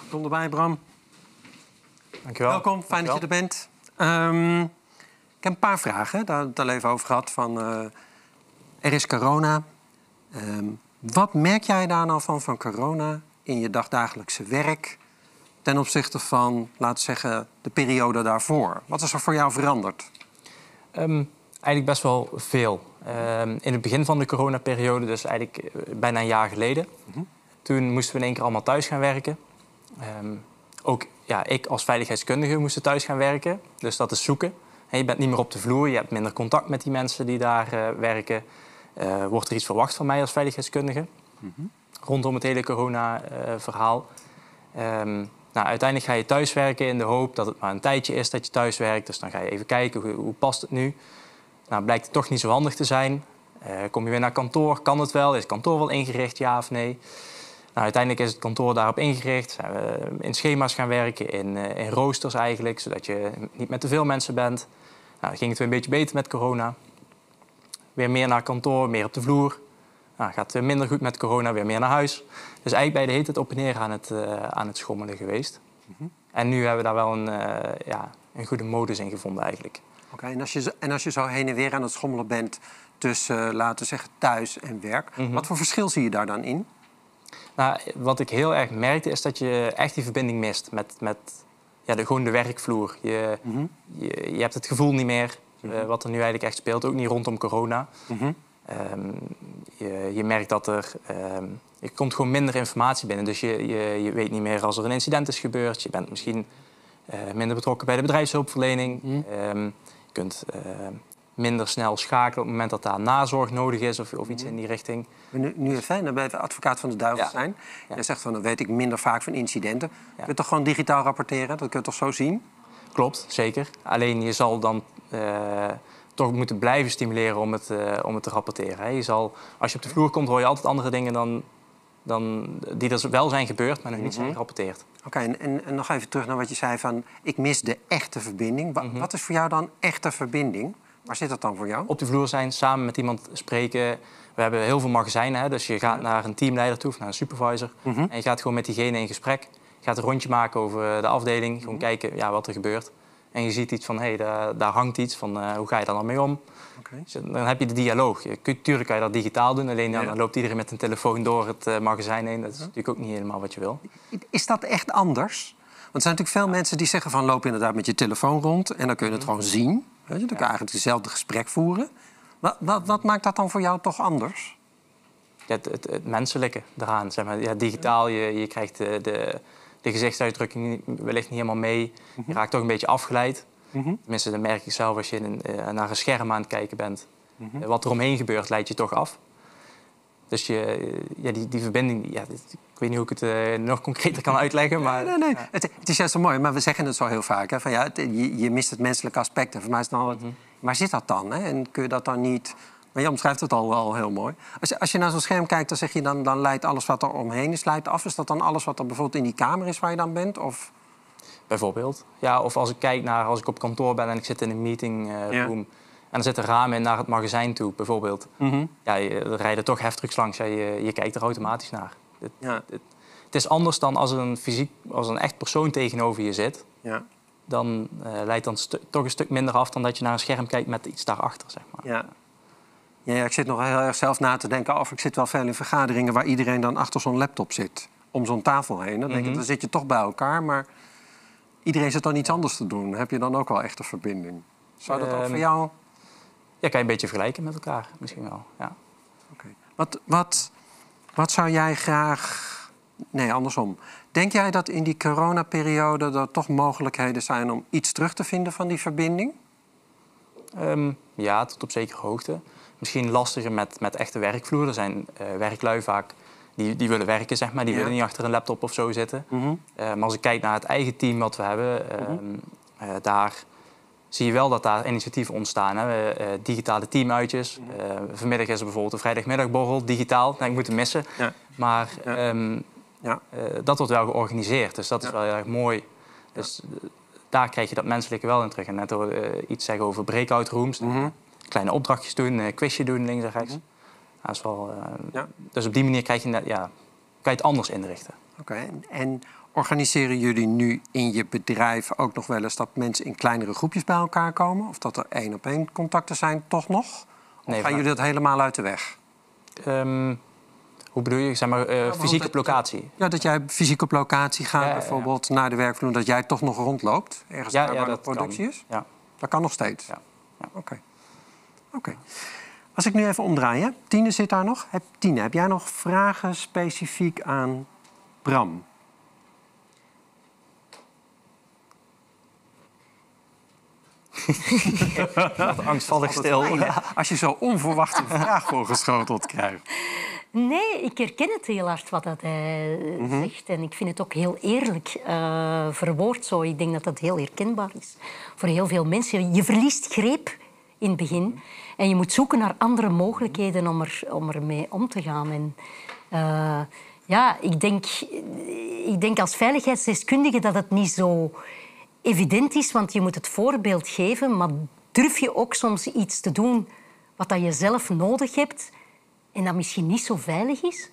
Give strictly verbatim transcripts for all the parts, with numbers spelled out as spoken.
Kom erbij, Bram. Dankjewel. Welkom, fijn Dankjewel. dat je er bent. Um, ik heb een paar vragen, daar hebben we het al even over gehad. Van, uh, er is corona. Um, wat merk jij daar nou van, van corona in je dagdagelijkse werk... ten opzichte van, laten we zeggen, de periode daarvoor? Wat is er voor jou veranderd? Um, eigenlijk best wel veel. Um, in het begin van de coronaperiode, dus eigenlijk bijna een jaar geleden... Mm-hmm. Toen moesten we in één keer allemaal thuis gaan werken. Um, ook ja, ik als veiligheidskundige moest thuis gaan werken. Dus dat is zoeken. En je bent niet meer op de vloer, je hebt minder contact met die mensen die daar uh, werken. Uh, wordt er iets verwacht van mij als veiligheidskundige? Mm-hmm. Rondom het hele corona-verhaal. Uh, um, nou, uiteindelijk ga je thuiswerken in de hoop dat het maar een tijdje is dat je thuis werkt. Dus dan ga je even kijken, hoe, hoe past het nu? Nou, blijkt het toch niet zo handig te zijn. Uh, kom je weer naar kantoor, kan het wel? Is het kantoor wel ingericht, ja of nee? Nou, uiteindelijk is het kantoor daarop ingericht. Zijn we in schema's gaan werken, in, uh, in roosters eigenlijk, zodat je niet met te veel mensen bent. Nou, ging het weer een beetje beter met corona. Weer meer naar kantoor, meer op de vloer. Nou, gaat het weer minder goed met corona, weer meer naar huis. Dus eigenlijk bij de hele tijd op en neer aan het, uh, aan het schommelen geweest. Mm-hmm. En nu hebben we daar wel een, uh, ja, een goede modus in gevonden eigenlijk. Oké, okay, en, als je, en als je zo heen en weer aan het schommelen bent tussen, uh, laten we zeggen, thuis en werk... Mm-hmm. Wat voor verschil zie je daar dan in? Nou, wat ik heel erg merkte is dat je echt die verbinding mist met, met ja, de, gewoon de werkvloer. Je, mm-hmm. je, je hebt het gevoel niet meer mm-hmm. uh, wat er nu eigenlijk echt speelt, ook niet rondom corona. Mm-hmm. Um, je, je merkt dat er... Um, er komt gewoon minder informatie binnen. Dus je, je, je weet niet meer als er een incident is gebeurd. Je bent misschien uh, minder betrokken bij de bedrijfshulpverlening. Mm-hmm. Um, je kunt uh, minder snel schakelen op het moment dat daar nazorg nodig is of, of iets in die richting. Nu, nu even, dan ben je advocaat van de duivel ja. zijn. Ja. Je zegt van, dan weet ik minder vaak van incidenten. Ja. Kun je toch gewoon digitaal rapporteren? Dat kun je toch zo zien? Klopt, zeker. Alleen je zal dan uh, toch moeten blijven stimuleren om het, uh, om het te rapporteren. Hè. Je zal, als je op de vloer komt, hoor je altijd andere dingen dan, dan die er wel zijn gebeurd, maar nog niet zijn gerapporteerd. Oké, okay, en, en, en nog even terug naar wat je zei van, ik mis de echte verbinding. Wa- mm-hmm. Wat is voor jou dan echte verbinding? Waar zit dat dan voor jou? Op de vloer zijn, samen met iemand spreken. We hebben heel veel magazijnen, hè? Dus je gaat naar een teamleider toe of naar een supervisor. Mm-hmm. En je gaat gewoon met diegene in gesprek. Je gaat een rondje maken over de afdeling. Gewoon mm-hmm. kijken ja, wat er gebeurt. En je ziet iets van, hé, hey, daar, daar hangt iets. Van, uh, hoe ga je daar dan mee om? Okay. Dus dan heb je de dialoog. Tuurlijk kan je dat digitaal doen. Alleen ja, dan loopt iedereen met een telefoon door het uh, magazijn heen. Dat is ja. natuurlijk ook niet helemaal wat je wil. Is dat echt anders? Want er zijn natuurlijk veel ja. mensen die zeggen van, loop inderdaad met je telefoon rond. En dan kun je het mm-hmm. gewoon zien. Weet je, dan kan je eigenlijk hetzelfde gesprek voeren. Wat, wat, wat maakt dat dan voor jou toch anders? Ja, het, het, het menselijke eraan. Zeg maar. Ja, digitaal, je, je krijgt de, de, de gezichtsuitdrukking wellicht niet helemaal mee. Mm-hmm. Je raakt toch een beetje afgeleid. Mm-hmm. Tenminste, dat merk ik zelf als je in, uh, naar een scherm aan het kijken bent. Mm-hmm. Uh, wat er omheen gebeurt, leidt je toch af. Dus je, ja, die, die verbinding, ja, dit, ik weet niet hoe ik het uh, nog concreter kan uitleggen. Maar, nee, nee, nee. Ja. Het, het is juist zo mooi, maar we zeggen het zo heel vaak. Hè, van, ja, het, je, je mist het menselijke aspect. En voor mij is het nou het, mm-hmm. Waar zit dat dan? Hè? En kun je dat dan niet... Maar je omschrijft het al, al heel mooi. Als je, als je naar zo'n scherm kijkt, dan zeg je dan, dan leidt alles wat er omheen is leidt af. Is dat dan alles wat er bijvoorbeeld in die kamer is waar je dan bent? Of... Bijvoorbeeld. Ja, of als ik kijk naar als ik op kantoor ben en ik zit in een meeting uh, ja. room. En er zitten ramen naar het magazijn toe, bijvoorbeeld. Mm-hmm. Ja, er rijden toch heftrucks langs. Ja, je, je kijkt er automatisch naar. Het, ja. het, het is anders dan als er een fysiek, als een echt persoon tegenover je zit. Ja. Dan uh, leidt dan stu- toch een stuk minder af dan dat je naar een scherm kijkt met iets daarachter, zeg maar. Ja. Ja, ja, ik zit nog heel erg zelf na te denken. Of ik zit wel veel in vergaderingen waar iedereen dan achter zo'n laptop zit. Om zo'n tafel heen. Dan, denk mm-hmm. ik, dan zit je toch bij elkaar, maar iedereen zit dan iets anders te doen. Heb je dan ook wel echt een verbinding? Zou dat um, ook voor jou... Ja, kan je een beetje vergelijken met elkaar, misschien wel. Ja. Okay. Wat, wat, wat zou jij graag... Nee, andersom. Denk jij dat in die coronaperiode er toch mogelijkheden zijn om iets terug te vinden van die verbinding? Um, ja, tot op zekere hoogte. Misschien lastiger met, met echte werkvloer. Er zijn uh, werklui vaak die, die willen werken, zeg maar. Die ja. willen niet achter een laptop of zo zitten. Mm-hmm. Uh, maar als ik kijk naar het eigen team wat we hebben, uh, mm-hmm. uh, daar zie je wel dat daar initiatieven ontstaan. Hè. Uh, digitale teamuitjes. Mm-hmm. Uh, vanmiddag is er bijvoorbeeld een vrijdagmiddagborrel, digitaal. Nou, ik moet hem missen. Ja. Maar ja. Um, ja. Uh, dat wordt wel georganiseerd. Dus dat ja. is wel heel erg mooi. Dus ja. daar krijg je dat menselijke wel in terug. En net hoor uh, iets zeggen over breakout rooms. Mm-hmm. Kleine opdrachtjes doen, een quizje doen, links en rechts. Mm-hmm. Dat is wel, uh, ja. Dus op die manier krijg je net, ja, kan je het anders inrichten. Oké, okay. en, en Organiseren jullie nu in je bedrijf ook nog wel eens dat mensen in kleinere groepjes bij elkaar komen? Of dat er één op één contacten zijn, toch nog? Of Nee, gaan jullie dat helemaal uit de weg? Um, hoe bedoel je? Zeg maar, uh, Ja, fysiek op locatie? Ja, dat jij fysiek op locatie gaat, ja, ja, bijvoorbeeld naar de werkvloer, dat jij toch nog rondloopt, ergens ja, daar ja, waar dat de productie kan. is? Ja. Dat kan nog steeds? Ja. Ja. Oké. Okay. Okay. Als ik nu even omdraai, hè? Tine zit daar nog. Heb, Tine, heb jij nog vragen specifiek aan Bram? Wat angstvallig stil. Fijn, als je zo onverwacht een vraag voorgeschoteld krijgt. Nee, ik herken het heel hard wat dat hij mm-hmm. zegt. En ik vind het ook heel eerlijk uh, verwoord zo. Ik denk dat dat heel herkenbaar is voor heel veel mensen. Je verliest greep in het begin. En je moet zoeken naar andere mogelijkheden om, er, om ermee om te gaan. En, uh, ja, ik denk, ik denk als veiligheidsdeskundige dat het niet zo evident is, want je moet het voorbeeld geven, maar durf je ook soms iets te doen wat dat je zelf nodig hebt en dat misschien niet zo veilig is?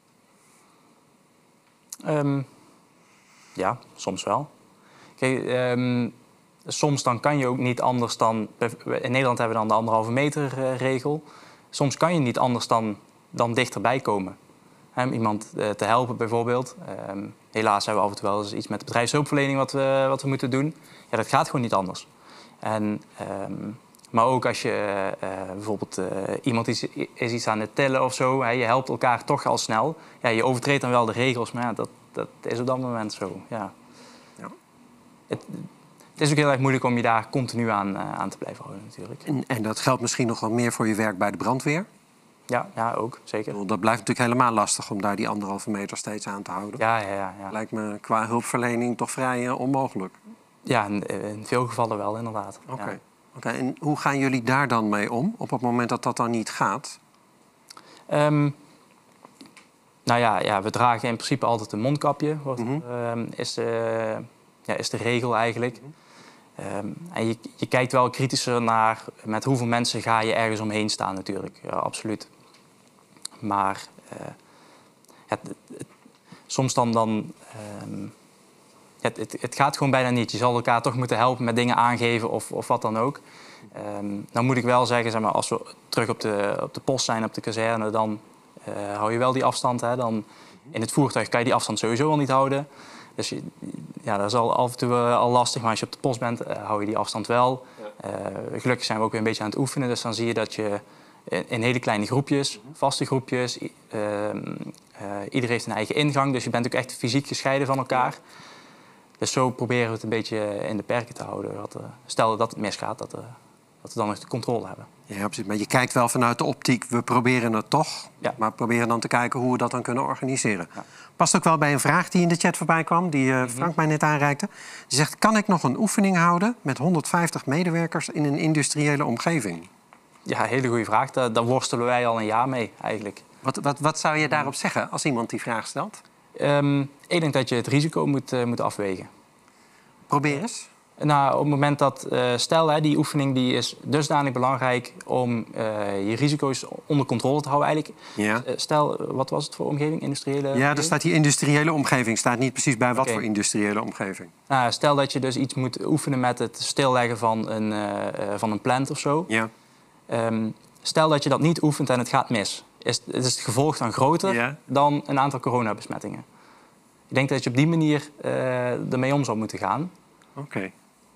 Um, ja, soms wel. Kijk, um, soms dan kan je ook niet anders dan... In Nederland hebben we dan de anderhalve meter uh, regel. Soms kan je niet anders dan, dan dichterbij komen. Um, iemand uh, te helpen bijvoorbeeld. Um, helaas hebben we af en toe wel eens iets met de bedrijfshulpverlening wat we, wat we moeten doen. Ja, dat gaat gewoon niet anders. En, um, maar ook als je uh, bijvoorbeeld uh, iemand is, is iets aan het tellen of zo, hè, je helpt elkaar toch al snel. Ja, je overtreedt dan wel de regels, maar ja, dat, dat is op dat moment zo. Ja. Ja. Het, het is ook heel erg moeilijk om je daar continu aan, uh, aan te blijven houden natuurlijk. En, en dat geldt misschien nog wel meer voor je werk bij de brandweer? Ja, ja, ook, zeker. Dat blijft natuurlijk helemaal lastig om daar die anderhalve meter steeds aan te houden. Ja, ja, ja, ja. Lijkt me qua hulpverlening toch vrij uh, onmogelijk. Ja, in, in veel gevallen wel, inderdaad. Oké. Okay. Ja. Okay. En hoe gaan jullie daar dan mee om, op het moment dat dat dan niet gaat? Um, nou ja, ja, we dragen in principe altijd een mondkapje. Wordt, mm-hmm. um, is, de, ja, is de regel eigenlijk. Mm-hmm. Um, en je, je kijkt wel kritischer naar met hoeveel mensen ga je ergens omheen staan natuurlijk. Ja, absoluut. Maar uh, het, het, soms dan... dan um, het, het, het gaat gewoon bijna niet. Je zal elkaar toch moeten helpen met dingen aangeven of, of wat dan ook. Um, dan moet ik wel zeggen, zeg maar, als we terug op de, op de post zijn, op de kazerne, dan uh, hou je wel die afstand. Hè. Dan, in het voertuig kan je die afstand sowieso al niet houden. Dus je, ja, dat is al af en toe uh, al lastig. Maar als je op de post bent, uh, hou je die afstand wel. Uh, gelukkig zijn we ook weer een beetje aan het oefenen. Dus dan zie je dat je in, in hele kleine groepjes, vaste groepjes... Uh, uh, ieder heeft een eigen ingang. Dus je bent ook echt fysiek gescheiden van elkaar. Dus zo proberen we het een beetje in de perken te houden. Dat, uh, stel dat het misgaat, dat, uh, dat we dan nog de controle hebben. Ja, precies. Maar je kijkt wel vanuit de optiek, we proberen het toch. Ja. Maar proberen dan te kijken hoe we dat dan kunnen organiseren. Ja. Past ook wel bij een vraag die in de chat voorbij kwam, die uh, Frank mm-hmm. mij net aanreikte. Die zegt, kan ik nog een oefening houden met honderdvijftig medewerkers in een industriële omgeving? Ja, hele goede vraag. Daar, daar worstelen wij al een jaar mee eigenlijk. Wat, wat, wat zou je daarop zeggen als iemand die vraag stelt? Um, ik denk dat je het risico moet, uh, moet afwegen. Probeer eens. Nou, op het moment dat, uh, stel, hè, die oefening die is dusdanig belangrijk om uh, je risico's onder controle te houden eigenlijk. Ja. Uh, stel, wat was het voor omgeving? Industriële omgeving? Ja, er staat die industriële omgeving. Staat niet precies bij wat okay. voor industriële omgeving. Nou, stel dat je dus iets moet oefenen met het stilleggen van een, uh, uh, van een plant of zo. Ja. Um, stel dat je dat niet oefent en het gaat mis. Is, is het gevolg dan groter ja. dan een aantal coronabesmettingen? Ik denk dat je op die manier uh, ermee om zou moeten gaan. Oké. Okay.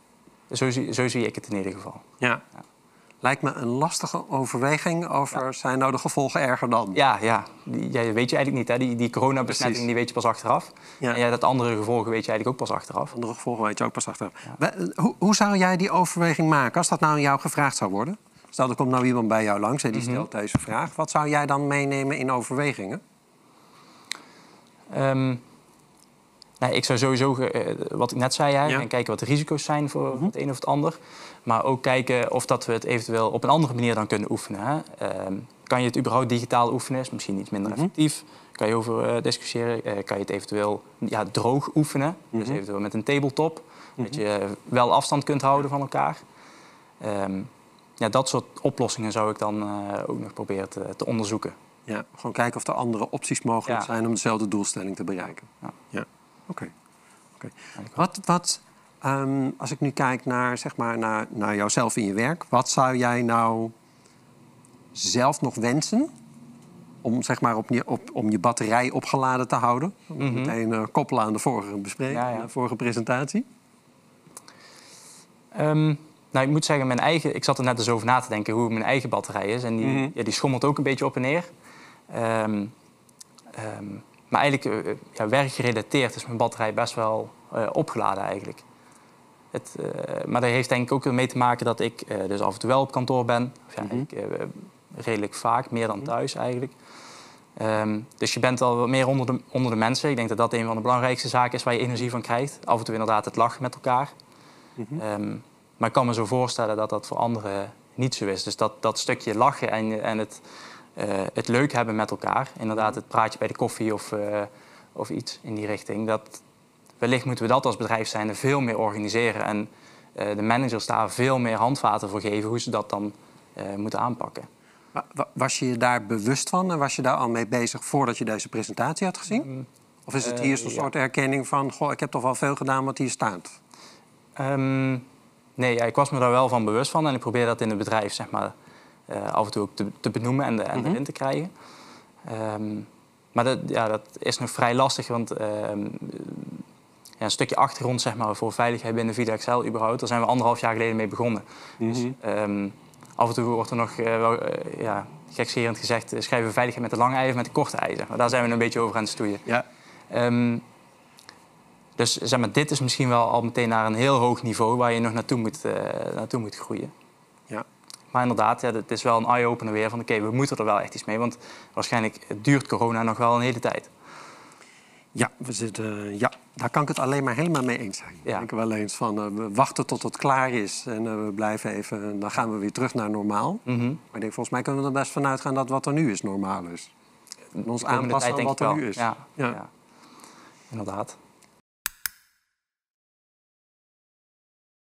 Zo, zo zie ik het in ieder geval. Ja. Ja. Lijkt me een lastige overweging over ja. zijn nou de gevolgen erger dan. Ja, ja. Die, ja, weet je eigenlijk niet. Hè. Die, die coronabesmetting die weet je pas achteraf. Ja. En ja, dat andere gevolgen weet je eigenlijk ook pas achteraf. Andere gevolgen weet je ook pas achteraf. Ja. Hoe, hoe zou jij die overweging maken als dat nou aan jou gevraagd zou worden? Stel, er komt nou iemand bij jou langs en die stelt mm-hmm. deze vraag. Wat zou jij dan meenemen in overwegingen? Um, nou, ik zou sowieso, uh, wat ik net zei, hè, ja. en kijken wat de risico's zijn voor mm-hmm. het een of het ander. Maar ook kijken of dat we het eventueel op een andere manier dan kunnen oefenen. Hè. Um, kan je het überhaupt digitaal oefenen? Is misschien iets minder mm-hmm. effectief. Kan je over uh, discussiëren. Uh, kan je het eventueel ja, droog oefenen? Mm-hmm. Dus eventueel met een tabletop. Mm-hmm. Dat je uh, wel afstand kunt houden van elkaar. Um, Ja, dat soort oplossingen zou ik dan uh, ook nog proberen te, te onderzoeken. Ja, gewoon kijken of er andere opties mogelijk ja. zijn om dezelfde doelstelling te bereiken. Ja. Ja. Oké. Okay. Okay. Wat, wat um, als ik nu kijk naar, zeg maar, naar, naar jouzelf in je werk, wat zou jij nou zelf nog wensen om, zeg maar, op je, op, om je batterij opgeladen te houden? Mm-hmm. Meteen uh, koppelen aan de vorige bespreking, ja, ja. de vorige presentatie. Um, nou, ik moet zeggen, mijn eigen, ik zat er net eens over na te denken hoe mijn eigen batterij is. En die, mm-hmm. ja, die schommelt ook een beetje op en neer. Um, um, maar eigenlijk uh, ja, werkgerelateerd is mijn batterij best wel uh, opgeladen eigenlijk. Het, uh, maar dat heeft denk ik ook mee te maken dat ik uh, dus af en toe wel op kantoor ben. Of ja, mm-hmm. ik, uh, redelijk vaak, meer dan thuis eigenlijk. Um, dus je bent al wat meer onder de, onder de mensen. Ik denk dat dat een van de belangrijkste zaken is waar je energie van krijgt. Af en toe inderdaad het lachen met elkaar. Mm-hmm. Um, maar ik kan me zo voorstellen dat dat voor anderen niet zo is. Dus dat, dat stukje lachen en, en het, uh, het leuk hebben met elkaar. Inderdaad, het praatje bij de koffie of, uh, of iets in die richting. Dat, wellicht moeten we dat als bedrijf zijnde veel meer organiseren. En uh, de managers daar veel meer handvaten voor geven hoe ze dat dan uh, moeten aanpakken. Was je je daar bewust van en was je daar al mee bezig voordat je deze presentatie had gezien? Of is het hier zo'n uh, soort ja. erkenning van, goh, ik heb toch wel veel gedaan wat hier staat? Um, nee, ja, ik was me daar wel van bewust van en ik probeer dat in het bedrijf, zeg maar, uh, af en toe ook te, te benoemen en, de, en mm-hmm. erin te krijgen. Um, maar dat, ja, dat is nog vrij lastig, want uh, ja, een stukje achtergrond, zeg maar, voor veiligheid binnen VidaXL überhaupt, daar zijn we anderhalf jaar geleden mee begonnen. Mm-hmm. Dus, um, af en toe wordt er nog uh, wel, uh, ja, gekscherend gezegd, uh, schrijven we veiligheid met de lange ei of met de korte ei. Zeg maar. Daar zijn we een beetje over aan het stoeien. Ja. Um, dus zeg maar, dit is misschien wel al meteen naar een heel hoog niveau waar je nog naartoe moet, uh, naartoe moet groeien. Ja. Maar inderdaad, ja, het is wel een eye-opener weer van oké, okay, we moeten er wel echt iets mee. Want waarschijnlijk duurt corona nog wel een hele tijd. Ja, we zitten, ja, daar kan ik het alleen maar helemaal mee eens zijn. Ja. Ik denk wel eens van, uh, we wachten tot het klaar is en uh, we blijven even, dan gaan we weer terug naar normaal. Mm-hmm. Maar ik denk, volgens mij kunnen we er best vanuit gaan dat wat er nu is normaal is. En ons aanpassen aan wat er nu is. Ja, ja. ja. inderdaad.